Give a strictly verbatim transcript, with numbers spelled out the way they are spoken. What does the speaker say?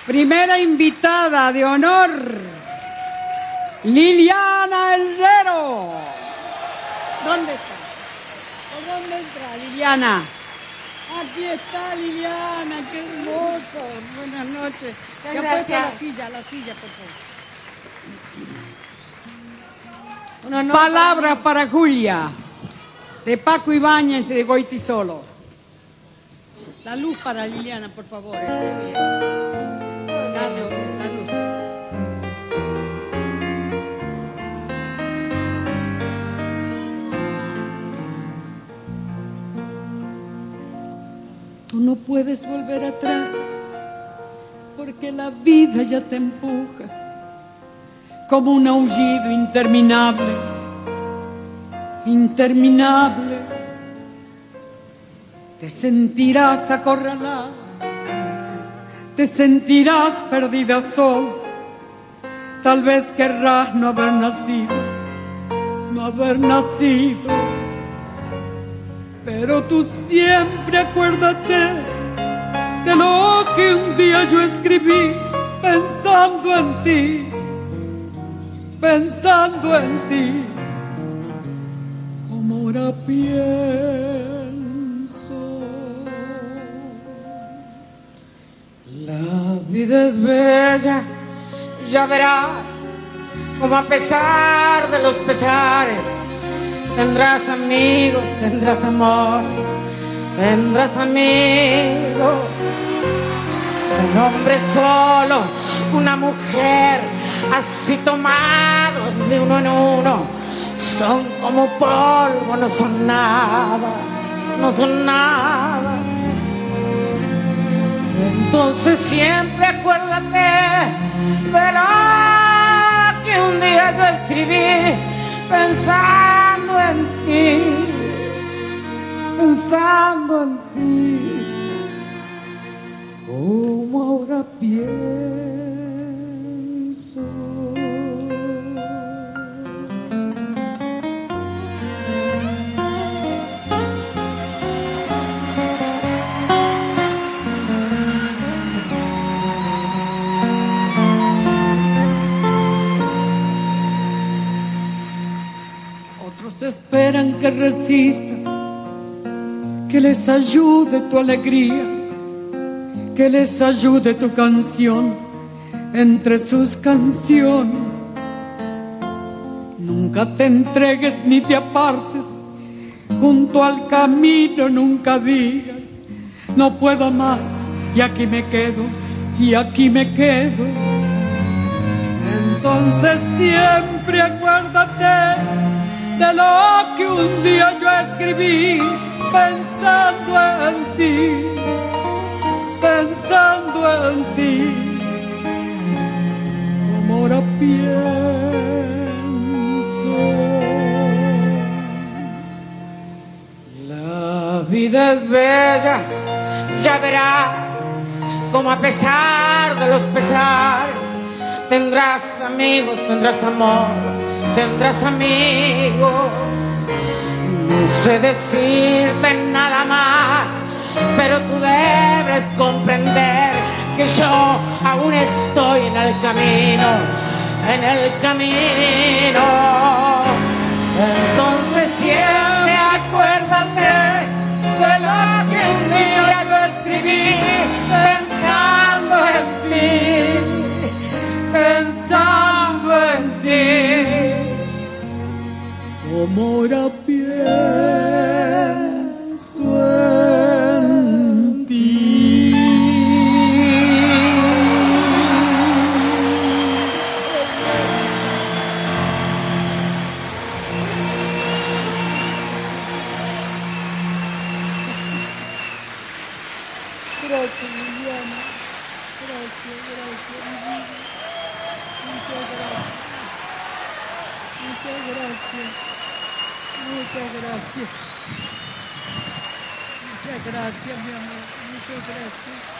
Primera invitada de honor, Liliana Herrero. ¿Dónde está? ¿Por dónde entra Liliana? Aquí está Liliana, qué hermoso. Buenas noches. Muchas Ya gracias. puesta la silla, la silla, por favor. Un honor Palabra para para Julia, de Paco Ibáñez y de Goitisolo. La luz para Liliana, por favor. mí. Carlos, la luz. Tú no puedes volver atrás porque la vida ya te empuja como un aullido interminable, interminable. Te sentirás acorralada, te sentirás perdida sola. Tal vez querrás no haber nacido, no haber nacido. Pero tú siempre acuérdate de lo que un día yo escribí pensando en ti, pensando en ti, como ahora pienso. La vida es bella, ya verás, como a pesar de los pesares, tendrás amigos, tendrás amor, tendrás amigos. Un hombre solo, una mujer, así tomados de uno en uno, son como polvo, no son nada, no son nada. Entonces siempre acuérdate de lo que un día yo escribí pensando en ti, pensando en ti, como ahora pienso. Otros esperan que resistas, que les ayude tu alegría, que les ayude tu canción entre sus canciones. Nunca te entregues ni te apartes, junto al camino nunca digas no puedo más y aquí me quedo, y aquí me quedo. Entonces siempre acuérdate de lo que un día yo escribí pensando en ti, pensando en ti, como ahora pienso. La vida es bella, ya verás, como a pesar de los pesares, tendrás amigos, tendrás amor, tendrás amigos. No sé decirte nada más, pero tú debes comprender que yo aún estoy en el camino, en el camino. Entonces siempre acuérdate de lo que un día yo escribí pensando en ti, pensando en ti, Como ahora pienso en ti. Gracias, Liliana. Gracias, gracias, mi vida. Muchas gracias. Muchas gracias. Muchas gracias. Muchas gracias, mi amor. Muchas gracias.